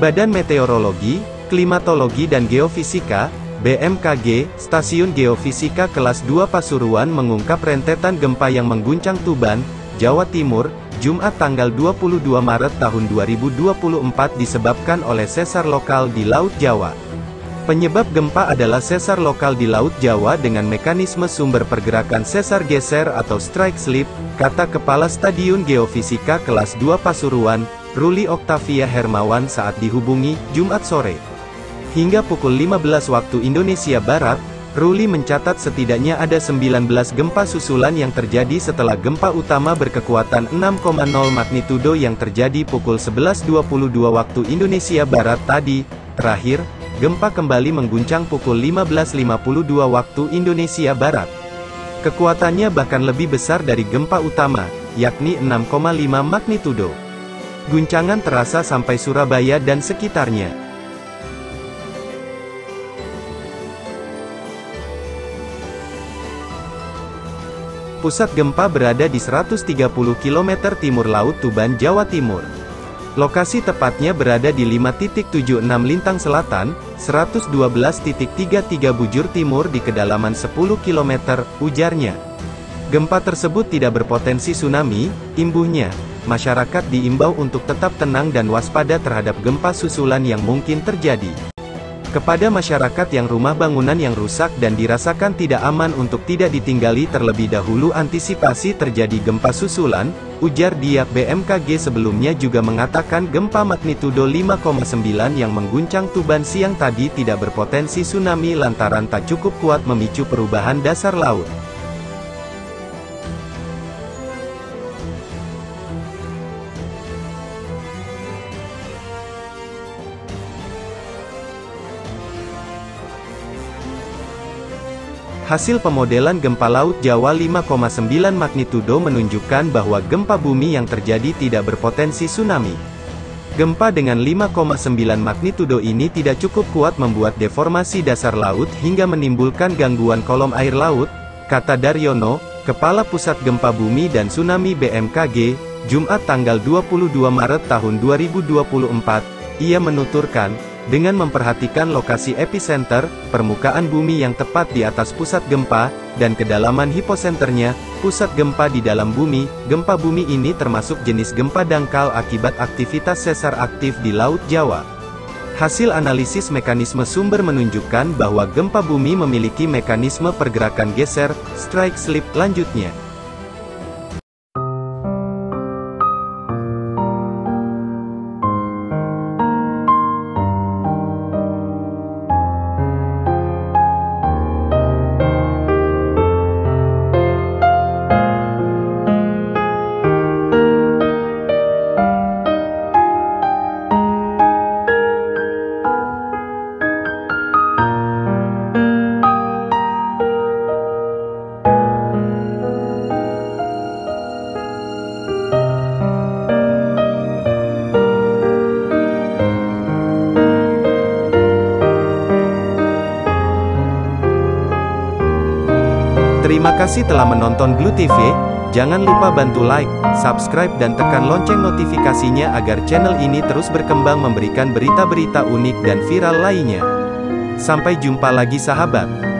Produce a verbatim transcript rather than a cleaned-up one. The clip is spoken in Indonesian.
Badan Meteorologi, Klimatologi dan Geofisika, B M K G, Stasiun Geofisika Kelas dua Pasuruan mengungkap rentetan gempa yang mengguncang Tuban, Jawa Timur, Jumat tanggal dua puluh dua Maret tahun dua ribu dua puluh empat disebabkan oleh sesar lokal di Laut Jawa. Penyebab gempa adalah sesar lokal di Laut Jawa dengan mekanisme sumber pergerakan sesar geser atau strike slip, kata Kepala Stadion Geofisika Kelas dua Pasuruan, Ruli Oktavia Hermawan saat dihubungi, Jumat sore. Hingga pukul lima belas waktu Indonesia Barat, Ruli mencatat setidaknya ada sembilan belas gempa susulan yang terjadi setelah gempa utama berkekuatan enam koma nol magnitudo yang terjadi pukul sebelas dua puluh dua waktu Indonesia Barat tadi. Terakhir, gempa kembali mengguncang pukul lima belas lima puluh dua waktu Indonesia Barat. Kekuatannya bahkan lebih besar dari gempa utama, yakni enam koma lima magnitudo. Guncangan terasa sampai Surabaya dan sekitarnya. Pusat gempa berada di seratus tiga puluh kilometer timur laut Tuban, Jawa Timur. Lokasi tepatnya berada di lima titik tujuh enam Lintang Selatan, seratus dua belas titik tiga tiga Bujur Timur di kedalaman sepuluh kilometer, ujarnya. Gempa tersebut tidak berpotensi tsunami, imbuhnya. Masyarakat diimbau untuk tetap tenang dan waspada terhadap gempa susulan yang mungkin terjadi. Kepada masyarakat yang rumah bangunan yang rusak dan dirasakan tidak aman untuk tidak ditinggali terlebih dahulu antisipasi terjadi gempa susulan, ujar dia. B M K G sebelumnya juga mengatakan gempa magnitudo lima koma sembilan yang mengguncang Tuban siang tadi tidak berpotensi tsunami lantaran tak cukup kuat memicu perubahan dasar laut. Hasil pemodelan gempa Laut Jawa lima koma sembilan magnitudo menunjukkan bahwa gempa bumi yang terjadi tidak berpotensi tsunami. Gempa dengan lima koma sembilan magnitudo ini tidak cukup kuat membuat deformasi dasar laut hingga menimbulkan gangguan kolom air laut, kata Daryono, Kepala Pusat Gempa Bumi dan Tsunami B M K G, Jumat tanggal dua puluh dua Maret tahun dua ribu dua puluh empat. Ia menuturkan, dengan memperhatikan lokasi epicenter, permukaan bumi yang tepat di atas pusat gempa, dan kedalaman hiposenternya, pusat gempa di dalam bumi, gempa bumi ini termasuk jenis gempa dangkal akibat aktivitas sesar aktif di Laut Jawa. Hasil analisis mekanisme sumber menunjukkan bahwa gempa bumi memiliki mekanisme pergerakan geser, strike slip, lanjutnya. Terima kasih telah menonton Blue T V, jangan lupa bantu like, subscribe dan tekan lonceng notifikasinya agar channel ini terus berkembang memberikan berita-berita unik dan viral lainnya. Sampai jumpa lagi sahabat.